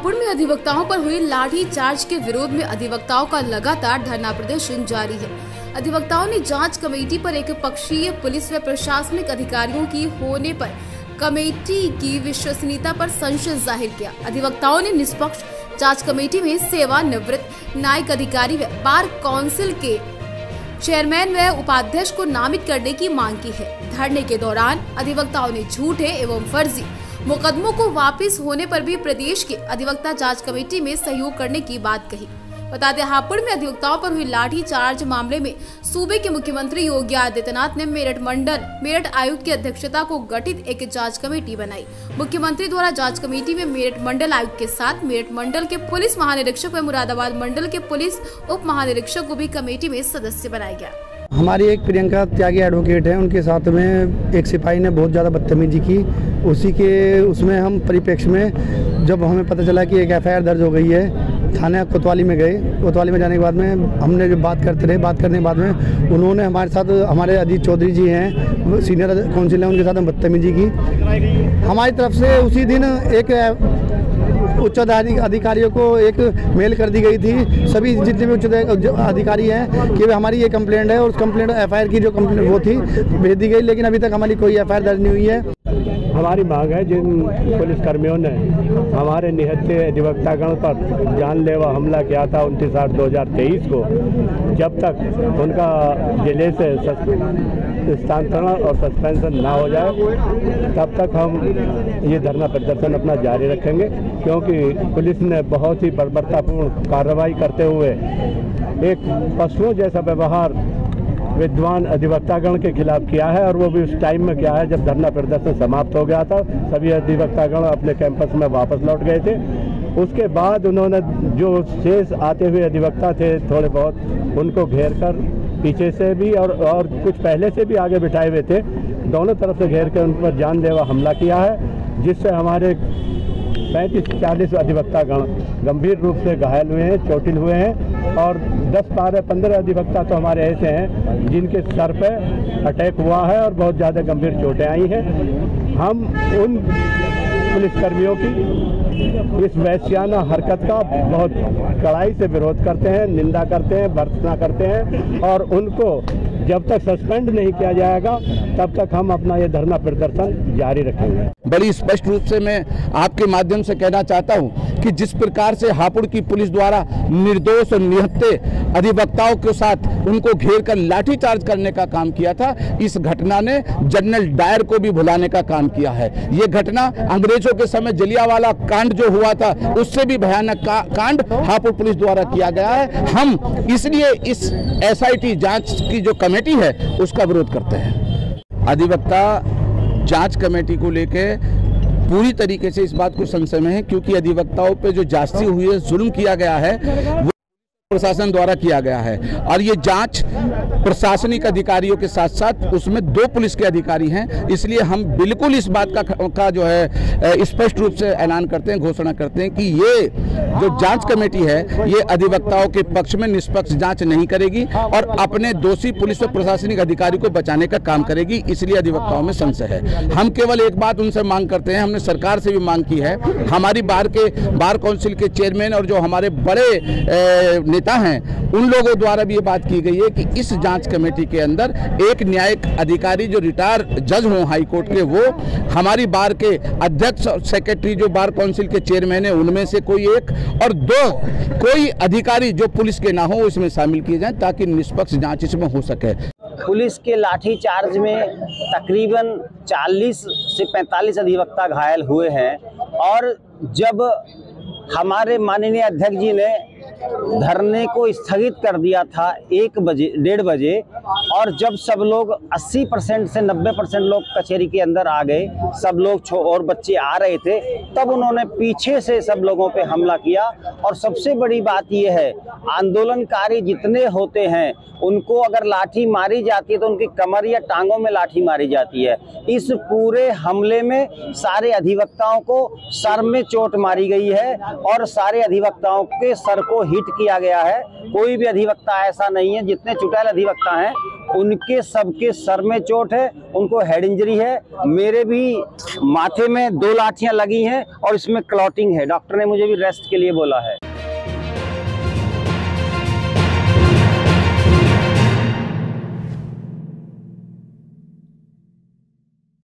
हापुड़ में अधिवक्ताओं पर हुई लाठी चार्ज के विरोध में अधिवक्ताओं का लगातार धरना प्रदर्शन जारी है। अधिवक्ताओं ने जांच कमेटी पर एक पक्षीय पुलिस व प्रशासनिक अधिकारियों की होने पर कमेटी की विश्वसनीयता पर संशय जाहिर किया। अधिवक्ताओं ने निष्पक्ष जांच कमेटी में सेवानिवृत्त न्यायिक अधिकारी व बार काउंसिल के चेयरमैन व उपाध्यक्ष को नामित करने की मांग की है। धरने के दौरान अधिवक्ताओं ने झूठे एवं फर्जी मुकदमों को वापस होने पर भी प्रदेश के अधिवक्ता जांच कमेटी में सहयोग करने की बात कही। बता दें, हापुड़ में अधिवक्ताओं पर हुई लाठी चार्ज मामले में सूबे के मुख्यमंत्री योगी आदित्यनाथ ने मेरठ आयुक्त की अध्यक्षता को गठित एक जांच कमेटी बनाई। मुख्यमंत्री द्वारा जांच कमेटी में मेरठ मंडल आयुक्त के साथ मेरठ मंडल के पुलिस महानिरीक्षक व मुरादाबाद मंडल के पुलिस उप महानिरीक्षक को भी कमेटी में सदस्य बनाया गया। हमारी एक प्रियंका त्यागी एडवोकेट है, उनके साथ में एक सिपाही ने बहुत ज़्यादा बदतमीजी की। उसमें हम परिप्रेक्ष्य में जब हमें पता चला कि एक FIR दर्ज हो गई है, थाने कोतवाली में गए। कोतवाली में जाने के बाद में हमने जब बात करने के बाद में उन्होंने हमारे साथ, हमारे अजीत चौधरी जी हैं सीनियर काउंसिल हैं, उनके साथ बदतमीजी की। हमारी तरफ से उसी दिन एक उच्च अधिकारियों को एक मेल कर दी गई थी, सभी जितने भी उच्च अधिकारी हैं, कि हमारी ये कंप्लेंट है और उस कंप्लेंट FIR की जो कंप्लेंट वो थी भेज दी गई, लेकिन अभी तक हमारी कोई FIR दर्ज नहीं हुई है। हमारी मांग है, जिन पुलिसकर्मियों ने हमारे निहत्थे अधिवक्तागण पर जानलेवा हमला किया था 29/8/2023 को, जब तक उनका जिले से स्थानांतरण और सस्पेंशन ना हो जाए तब तक हम ये धरना प्रदर्शन अपना जारी रखेंगे, क्योंकि पुलिस ने बहुत ही बर्बरतापूर्ण कार्रवाई करते हुए एक पशुओं जैसा व्यवहार विद्वान अधिवक्तागण के खिलाफ किया है, और वो भी उस टाइम में किया है जब धरना प्रदर्शन समाप्त हो गया था। सभी अधिवक्तागण अपने कैंपस में वापस लौट गए थे। उसके बाद उन्होंने जो शेष आते हुए अधिवक्ता थे थोड़े बहुत, उनको घेर कर पीछे से भी और कुछ पहले से भी आगे बिठाए हुए थे, दोनों तरफ से घेर कर उन पर जानलेवा हमला किया है, जिससे हमारे 35-40 अधिवक्तागण गंभीर रूप से घायल हुए हैं, चोटिल हुए हैं, और 10-12-15 अधिवक्ता तो हमारे ऐसे हैं जिनके सर पे अटैक हुआ है और बहुत ज़्यादा गंभीर चोटें आई हैं। हम उन पुलिसकर्मियों की इस वैश्याना हरकत का बहुत कड़ाई से विरोध करते हैं, निंदा करते हैं, भर्त्सना करते हैं, और उनको जब तक सस्पेंड नहीं किया जाएगा तब तक हम अपना ये धरना प्रदर्शन जारी रखेंगे। बड़ी स्पष्ट रूप से मैं आपके माध्यम से कहना चाहता हूं कि जिस प्रकार से हापुड़ की पुलिस द्वारा निर्दोष और निहत्थे अधिवक्ताओं के साथ उनको घेर कर लाठीचार्ज करने का काम किया था, इस घटना ने जनरल डायर को भी भुलाने का काम किया है। ये घटना अंग्रेजों के समय जलियांवाला कांड जो हुआ था उससे भी भयानक कांड हापुड़ पुलिस द्वारा किया गया है। हम इसलिए इस SIT जांच की जो कमेटी है उसका विरोध करते हैं। अधिवक्ता जांच कमेटी को लेके पूरी तरीके से इस बात को संशय में है, क्योंकि अधिवक्ताओं पे जो जासूसी हुई है, जुल्म किया गया है, वो प्रशासन द्वारा किया गया है, और ये जांच प्रशासनिक अधिकारियों के साथ साथ उसमें 2 पुलिस के अधिकारी हैं। इसलिए हम बिल्कुल इस बात का जो है स्पष्ट रूप से ऐलान करते हैं, घोषणा करते हैं कि ये जो जांच कमेटी है ये अधिवक्ताओं के पक्ष में निष्पक्ष जांच नहीं करेगी और अपने दोषी पुलिस और प्रशासनिक अधिकारी को बचाने का काम करेगी। इसलिए अधिवक्ताओं में संशय है। हम केवल एक बात उनसे मांग करते हैं, हमने सरकार से भी मांग की है, हमारी बार काउंसिल के चेयरमैन और जो हमारे बड़े हैं उन लोगों द्वारा भी ये बात की गई है कि इस जांच कमेटी के अंदर एक न्यायिक अधिकारी जो रिटायर जज हो हाई कोर्ट के, वो हमारी बार के अध्यक्ष और सेक्रेटरी जो बार काउंसिल के चेयरमैन है उनमें से कोई एक, और 2 कोई अधिकारी जो पुलिस के ना हो इसमें शामिल किए जाएं, ताकि निष्पक्ष जांच इसमें हो सके। पुलिस के लाठीचार्ज में तकरीबन 40 से 45 अधिवक्ता घायल हुए हैं, और जब हमारे माननीय अध्यक्ष जी ने धरने को स्थगित कर दिया था 1-1:30 बजे, और जब सब लोग 80% से 90% लोग कचहरी के अंदर आ गए, सब लोग और बच्चे आ रहे थे, तब उन्होंने पीछे से सब लोगों पे हमला किया। और सबसे बड़ी बात यह है, आंदोलनकारी जितने होते हैं उनको अगर लाठी मारी जाती है तो उनकी कमर या टांगों में लाठी मारी जाती है। इस पूरे हमले में सारे अधिवक्ताओं को सर में चोट मारी गई है और सारे अधिवक्ताओं के सर को हिट किया गया है। कोई भी अधिवक्ता ऐसा नहीं है, जितने चुटैल अधिवक्ता हैं उनके सबके सर में चोट है, उनको हेड इंजरी है। मेरे भी माथे में 2 लाठियां लगी हैं और इसमें क्लॉटिंग है। डॉक्टर ने मुझे भी रेस्ट के लिए बोला है।